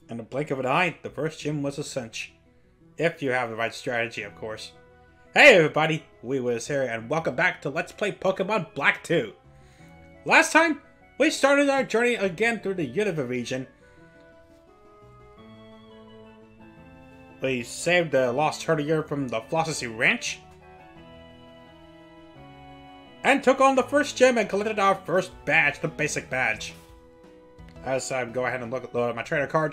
In the blink of an eye, the first gym was a cinch. If you have the right strategy, of course. Hey everybody, WiiWiz here, and welcome back to Let's Play Pokemon Black 2. Last time, we started our journey again through the Unova region. We saved the lost herdier from the Flossie Ranch. And took on the first gym and collected our first badge, the basic badge. As I go ahead and load at my trainer card.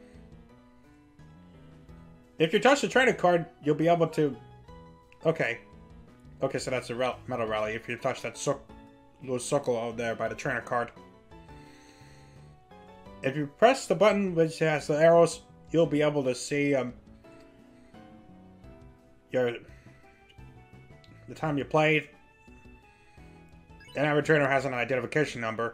If you touch the trainer card, you'll be able to... Okay, so that's a metal rally. If you touch that little circle out there by the trainer card. If you press the button which has the arrows, you'll be able to see the time you played. And every trainer has an identification number.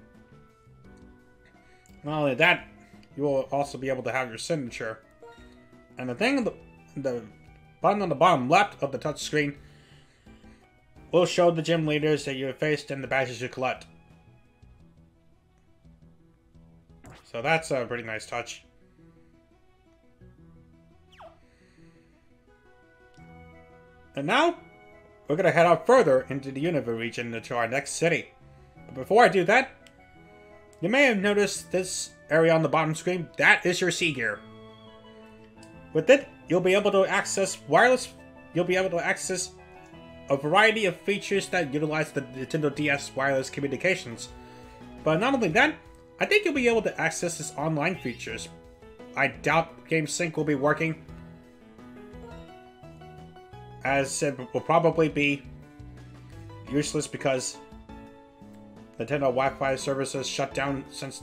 Not only that, you will also be able to have your signature. And the thing, the button on the bottom left of the touch screen will show the gym leaders that you have faced and the badges you collect. So that's a pretty nice touch. And now, we're going to head out further into the Unova region into our next city. But before I do that, you may have noticed this area on the bottom screen. That is your C gear. With it, you'll be able to access wireless. You'll be able to access a variety of features that utilize the Nintendo DS wireless communications. But not only that, I think you'll be able to access its online features. I doubt Game Sync will be working, as it will probably be useless because Nintendo Wi-Fi services shut down since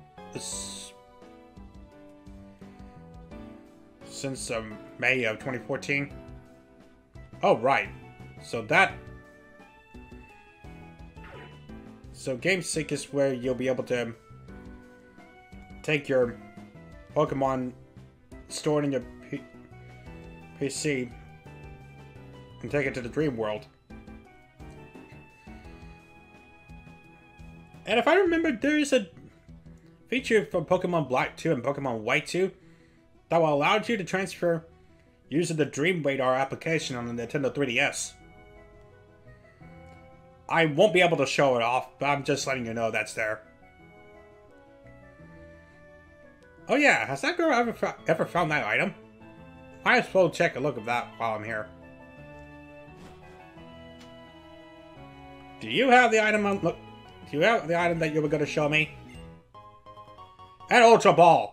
May of 2014. Oh, right. So GameSync is where you'll be able to take your Pokemon stored in your PC and take it to the dream world. And if I remember, there's a feature from Pokemon Black 2 and Pokemon White 2 that will allow you to transfer using the Dream Radar application on the Nintendo 3DS. I won't be able to show it off, but I'm just letting you know that's there. Oh yeah, has that girl ever found that item? Might as well check a look at that while I'm here. Do you have the item on... Look, do you have the item that you were going to show me? An Ultra Ball!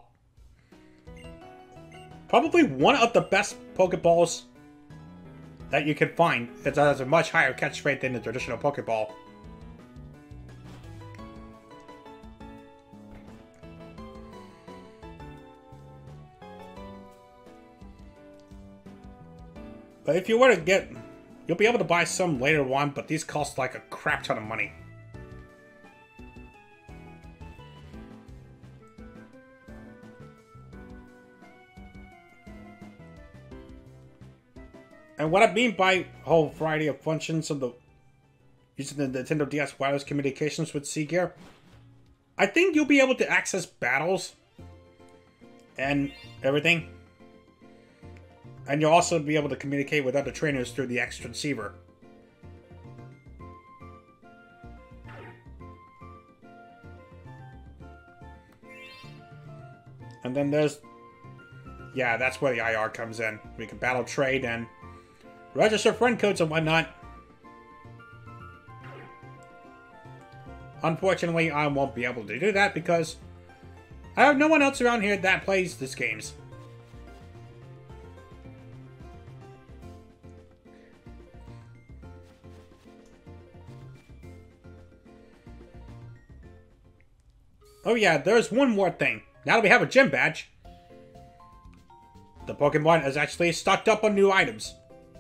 Probably one of the best Pokeballs that you can find. It has a much higher catch rate than the traditional Pokeball. But if you were to get... You'll be able to buy some later on, but these cost like a crap ton of money. And what I mean by a whole variety of functions of using the Nintendo DS wireless communications with C gear, I think you'll be able to access battles and everything. And you'll also be able to communicate with other trainers through the X transceiver. And then there's... Yeah, that's where the IR comes in. We can battle trade and register friend codes and whatnot. Unfortunately, I won't be able to do that because I have no one else around here that plays these games. Oh yeah, there's one more thing. Now that we have a gym badge, the Pokemon is actually stocked up on new items.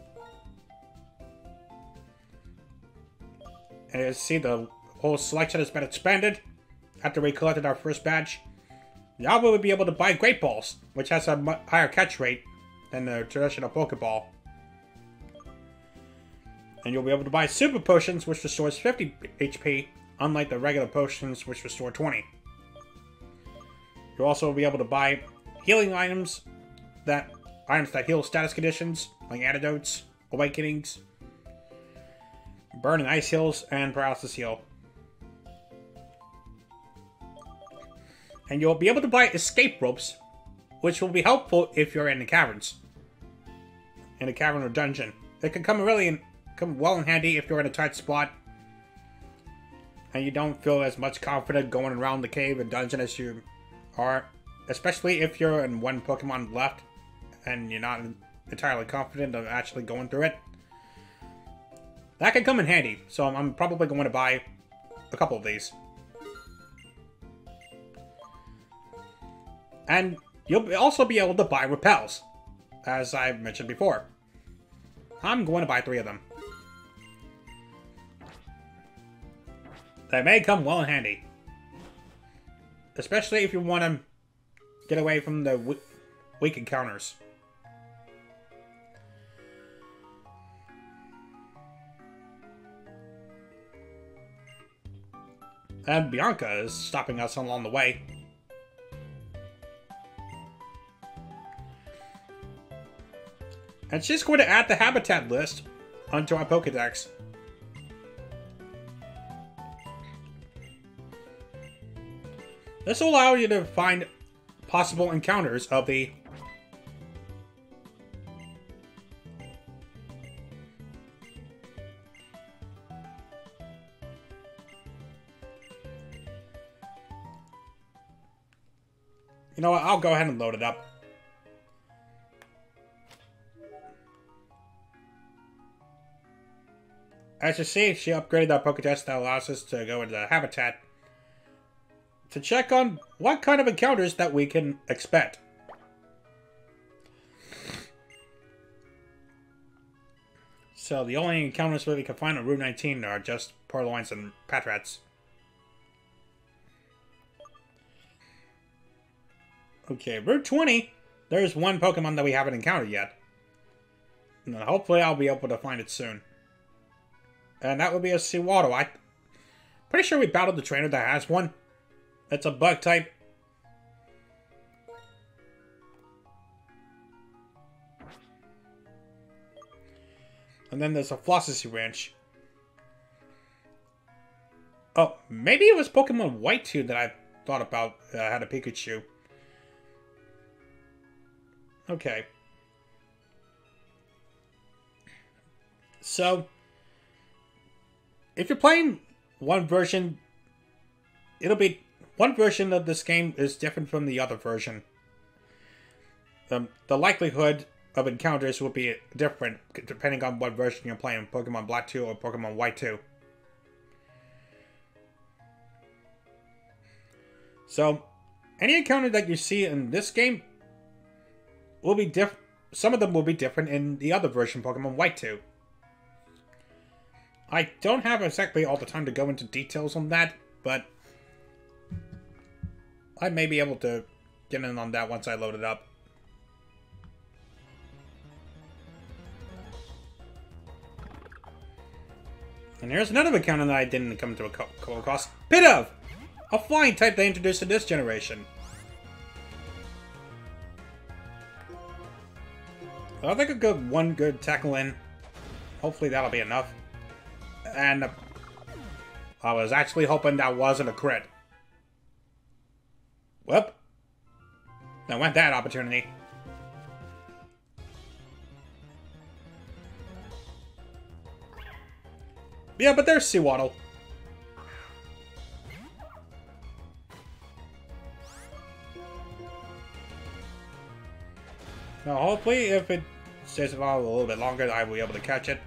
And you see the whole selection has been expanded after we collected our first badge. Now we will be able to buy Great Balls, which has a much higher catch rate than the traditional Pokeball. And you'll be able to buy Super Potions, which restores 50 HP, unlike the regular potions, which restore 20. You'll also be able to buy healing items that heal status conditions, like antidotes, awakenings, burn and ice heals, and paralysis heal. And you'll be able to buy escape ropes, which will be helpful if you're in the caverns. In a cavern or dungeon. It can come well in handy if you're in a tight spot and you don't feel as much confident going around the cave and dungeon as you are. Especially if you're in one Pokemon left and you're not entirely confident of actually going through it. That can come in handy, so I'm probably going to buy a couple of these. And you'll also be able to buy repels, as I mentioned before. I'm going to buy 3 of them. They may come well in handy. Especially if you want to get away from the weak encounters. And Bianca is stopping us along the way. And she's going to add the habitat list onto our Pokedex. This will allow you to find possible encounters of the You know what, I'll go ahead and load it up. As you see, she upgraded our Pokédex that allows us to go into the habitat to check on what kind of encounters that we can expect. So the only encounters that we can find on Route 19 are just Purloins and Patrats. Okay, Route 20, there's one Pokemon that we haven't encountered yet. And hopefully I'll be able to find it soon. And that would be a Sewaddle. I'm pretty sure we battled the trainer that has one. It's a bug type. And then there's a Flossissy Ranch. Oh, maybe it was Pokemon White 2 that I thought about had a Pikachu. Okay. So, if you're playing one version, one version of this game is different from the other version. The likelihood of encounters will be different depending on what version you're playing, Pokemon Black 2 or Pokemon White 2. So, any encounter that you see in this game will be different. Some of them will be different in the other version, Pokemon White 2. I don't have exactly all the time to go into details on that, but I may be able to get in on that once I load it up. And here's another encounter that I didn't come to across. Pidove! A flying type they introduced in this generation. So I think one good tackle in. Hopefully that'll be enough. And I was actually hoping that wasn't a crit. Whoop. That went that opportunity. Yeah, but there's Sewaddle. Now, hopefully, if it stays alive a little bit longer, I will be able to catch it.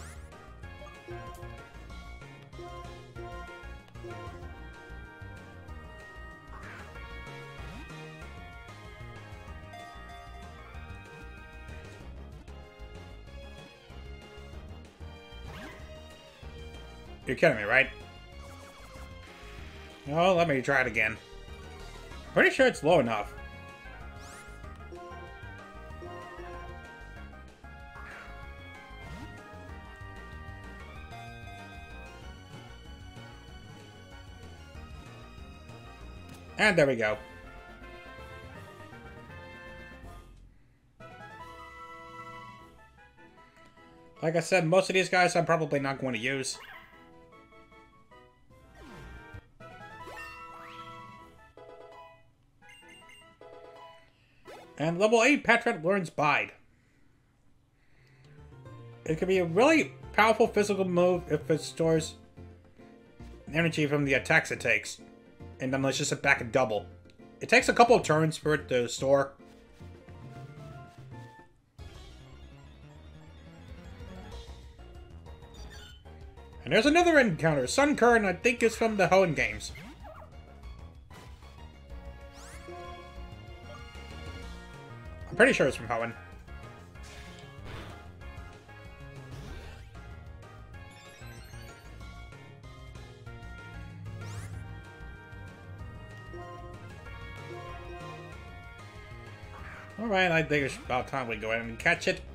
You're kidding me, right? Oh, let me try it again. Pretty sure it's low enough. And there we go. Like I said, most of these guys I'm probably not going to use. And level 8 Patrat learns Bide. It can be a really powerful physical move if it stores energy from the attacks it takes, and then let's just sit back and double. It takes a couple of turns for it to store. And there's another encounter. Sun Current, I think, is from the Hoenn games. I'm pretty sure it's from Hoenn. Alright, I think it's about time we go ahead and catch it.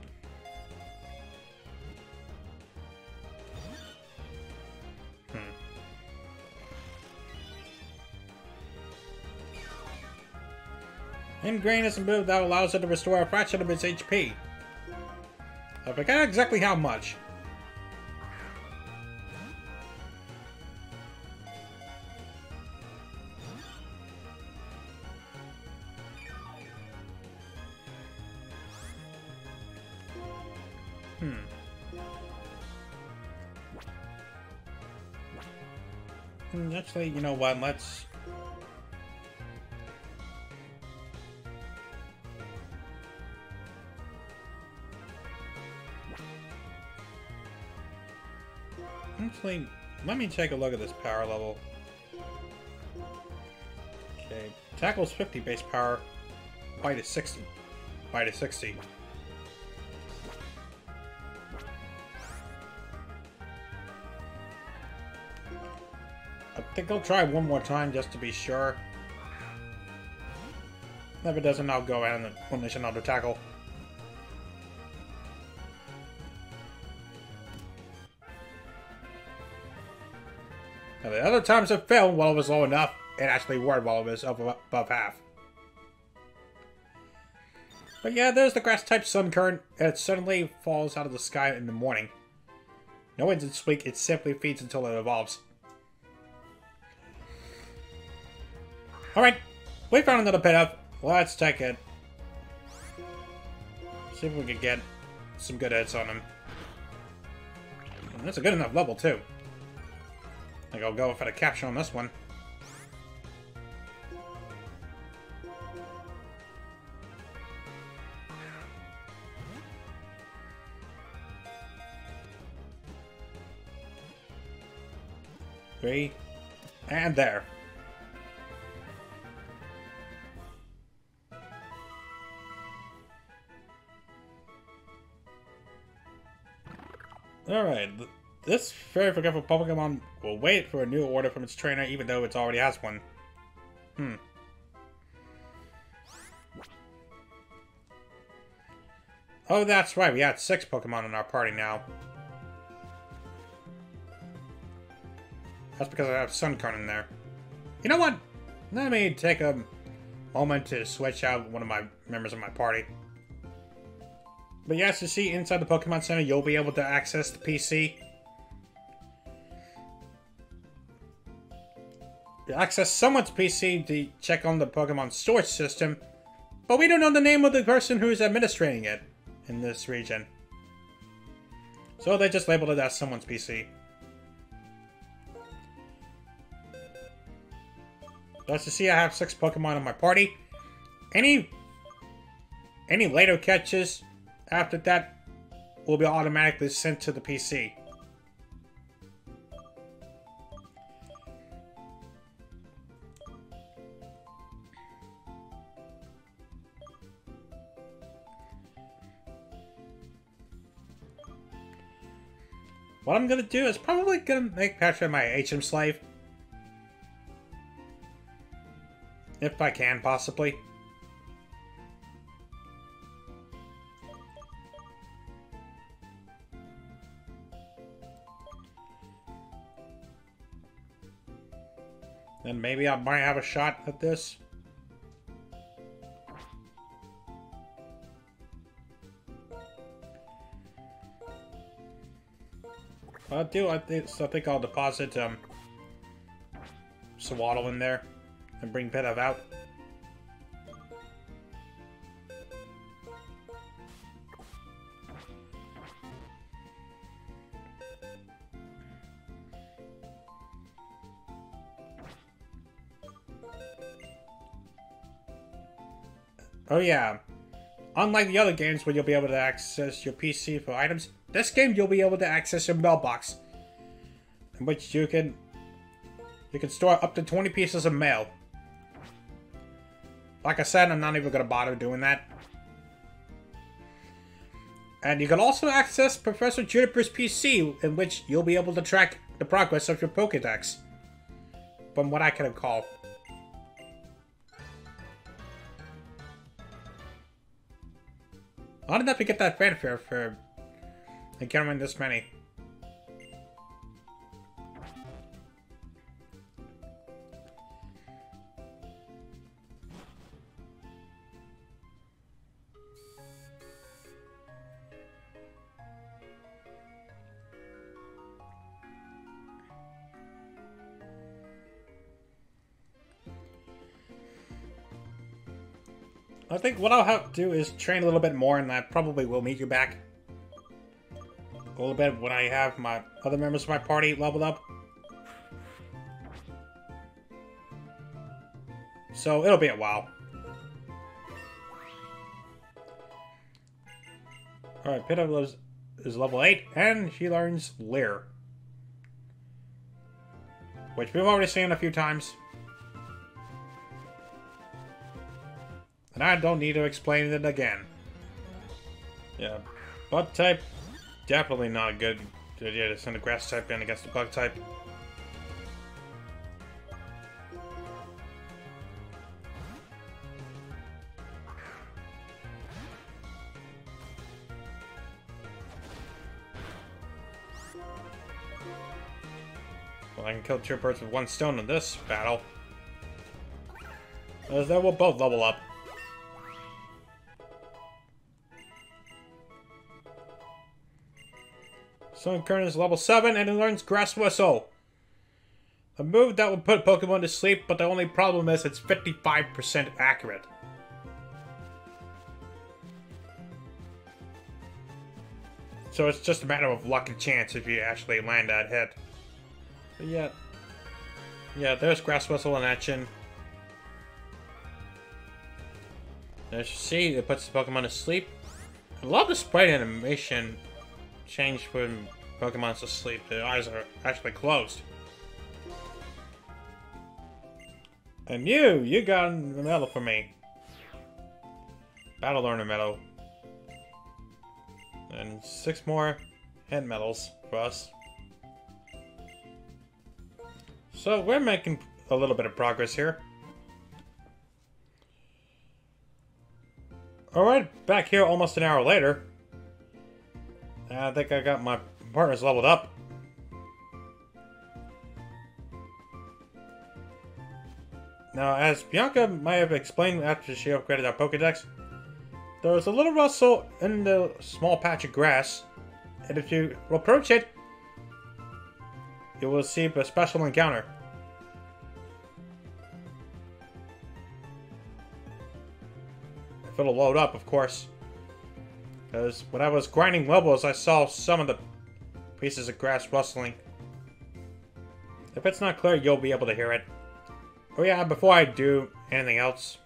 Ingrain is a move that allows it to restore a fraction of its HP. I forget exactly how much. Actually, you know what, let's... Actually, let me take a look at this power level. Okay, tackle's 50 base power, bite is 60. Bite is 60. I think I'll try one more time just to be sure. If it doesn't, I'll go ahead and unleash another tackle. Now, the other times it failed while it was low enough, it actually worked while it was up above half. But yeah, there's the grass-type Sun Current, and it suddenly falls out of the sky in the morning. No instant squeak, it simply feeds until it evolves. Alright, we found another pit up. Let's take it. See if we can get some good hits on him. And that's a good enough level, too. I think I'll go for the capture on this one. Three. And there. Alright, this very forgetful Pokemon will wait for a new order from its trainer even though it already has one. Oh, that's right, we had 6 Pokemon in our party now. That's because I have Sunkern in there. You know what? Let me take a moment to switch out one of my members of my party. But yes, you see, inside the Pokemon Center, you'll be able to access the PC. You access someone's PC to check on the Pokemon storage system, but we don't know the name of the person who's administrating it in this region. So they just labeled it as someone's PC. So as you see, I have 6 Pokemon in my party. Any later catches after that will be automatically sent to the PC. What I'm gonna do is probably gonna make Patrick my HM slave. If I can, possibly. Then maybe I might have a shot at this. I think I'll deposit Swaddle in there and bring Pedav out. Oh yeah, unlike the other games where you'll be able to access your PC for items, this game you'll be able to access your mailbox, in which you can store up to 20 pieces of mail. Like I said, I'm not even going to bother doing that. And you can also access Professor Juniper's PC, in which you'll be able to track the progress of your Pokédex, from what I can recall. I don't have to get that fanfare for encountering this many. I think what I'll have to do is train a little bit more, and I probably will meet you back a little bit when I have my other members of my party leveled up. So it'll be a while. Alright, Pedav is level 8, and she learns Leer, which we've already seen a few times. And I don't need to explain it again. Yeah, bug type, definitely not a good idea to send a grass type in against the bug type. Well, I can kill 2 birds with 1 stone in this battle, as they will both level up. Sunkern is level 7 and it learns Grass Whistle. A move that will put Pokemon to sleep, but the only problem is it's 55% accurate. So it's just a matter of luck and chance if you actually land that hit. But yeah, there's Grass Whistle in action. As you see, it puts the Pokemon to sleep. I love the sprite animation change when Pokemon's asleep. Their eyes are actually closed. And you got a medal for me. Battle Learner medal. And 6 more head medals for us. So we're making a little bit of progress here. Alright, back here almost an hour later. I think I got my partners leveled up. Now, as Bianca might have explained after she upgraded our Pokédex, there was a little rustle in the small patch of grass, and if you approach it, you will receive a special encounter. If it'll load up, of course. Because when I was grinding levels, I saw some of the pieces of grass rustling. If it's not clear, you'll be able to hear it. Oh yeah, before I do anything else,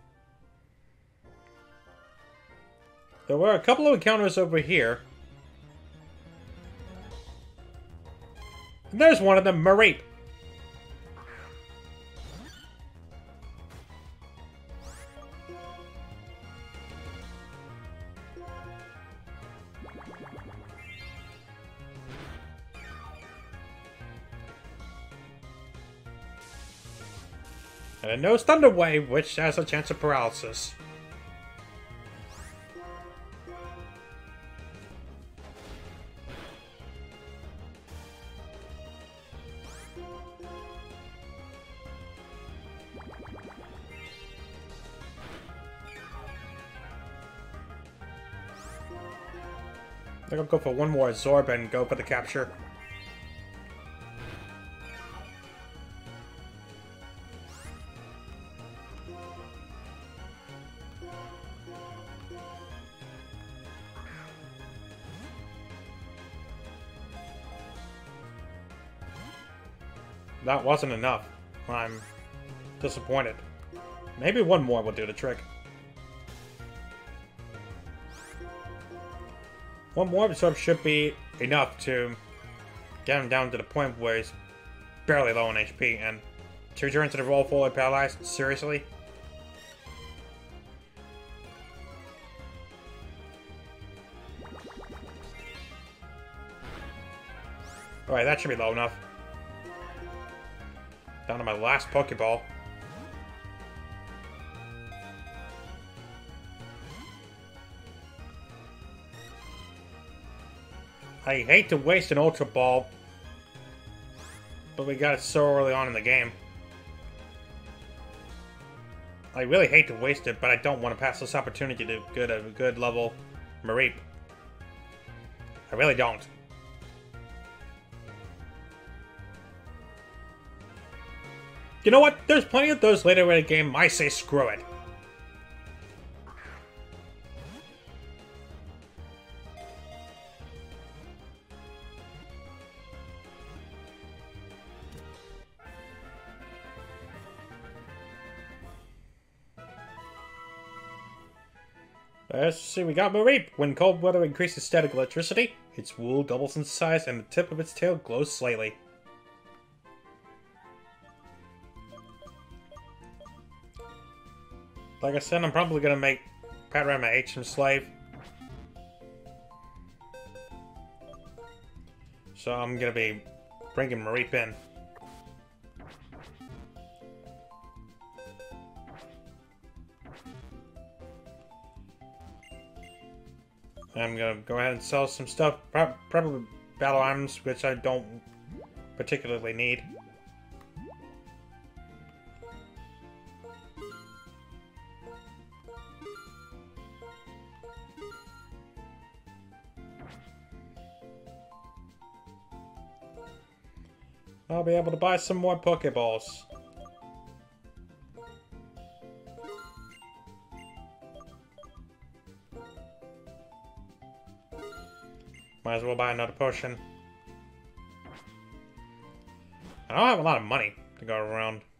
there were a couple of encounters over here. And there's one of them, Mareep. And it knows Thunder Wave, which has a chance of paralysis. I think I'll go for one more Absorb and go for the capture. that wasn't enough. I'm disappointed. Maybe one more will do the trick. One more absorb should be enough to get him down to the point where he's barely low on HP, and 2 turns to the roll fully paralyzed? Seriously? Alright, that should be low enough. Down to my last Pokeball. I hate to waste an Ultra Ball, but we got it so early on in the game. I really hate to waste it, but I don't want to pass this opportunity to get a good level Mareep. I really don't. You know what? There's plenty of those later in the game. I say screw it. Let's see, we got Mareep. When cold weather increases static electricity, its wool doubles in size and the tip of its tail glows slightly. Like I said, I'm probably gonna make Panorama H some slave. So I'm gonna be bringing Mareep in. I'm gonna go ahead and sell some stuff, probably battle items, which I don't particularly need. I'll be able to buy some more Pokeballs. Might as well buy another potion. I don't have a lot of money to go around.